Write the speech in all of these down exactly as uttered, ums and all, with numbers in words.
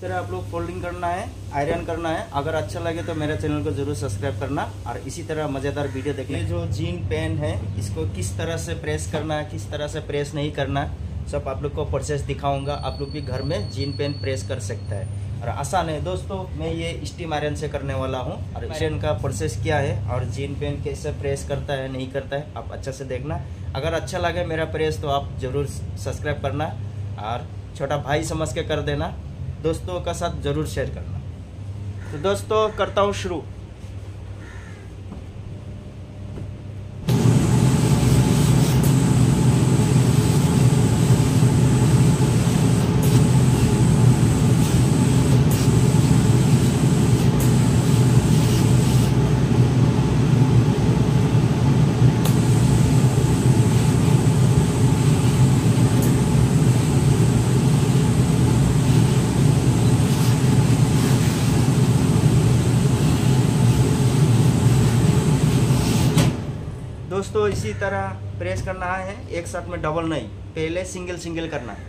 तरह आप लोग फोल्डिंग करना है, आयरन करना है। अगर अच्छा लगे तो मेरे चैनल को जरूर सब्सक्राइब करना और इसी तरह मज़ेदार वीडियो देखने। ये जो जीन पैंट है इसको किस तरह से प्रेस करना है, किस तरह से प्रेस नहीं करना है, सब आप लोग को प्रोसेस दिखाऊंगा। आप लोग भी घर में जीन पैंट प्रेस कर सकता है और आसान है दोस्तों। मैं ये स्टीम आयरन से करने वाला हूँ और आयरन का प्रोसेस क्या है और जीन पैंट कैसे प्रेस करता है नहीं करता है आप अच्छा से देखना। अगर अच्छा लगे मेरा प्रेस तो आप ज़रूर सब्सक्राइब करना और छोटा भाई समझ के कर देना, दोस्तों का साथ ज़रूर शेयर करना। तो दोस्तों करता हूँ शुरू। दोस्तों इसी तरह प्रेस करना है, एक साथ में डबल नहीं, पहले सिंगल सिंगल करना है।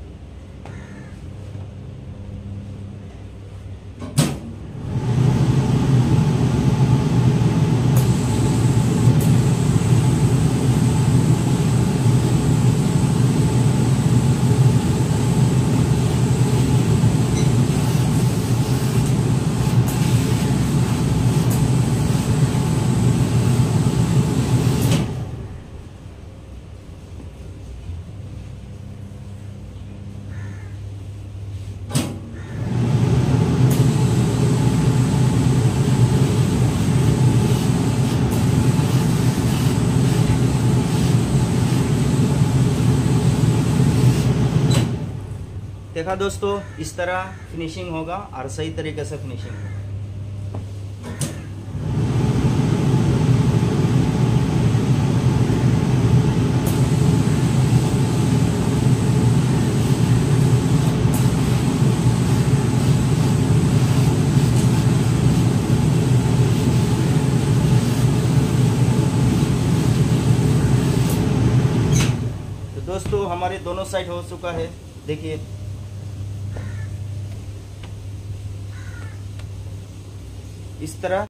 देखा दोस्तों, इस तरह फिनिशिंग होगा और सही तरीके से फिनिशिंग होगा। तो दोस्तों हमारे दोनों साइड हो चुका है, देखिए इस तरह।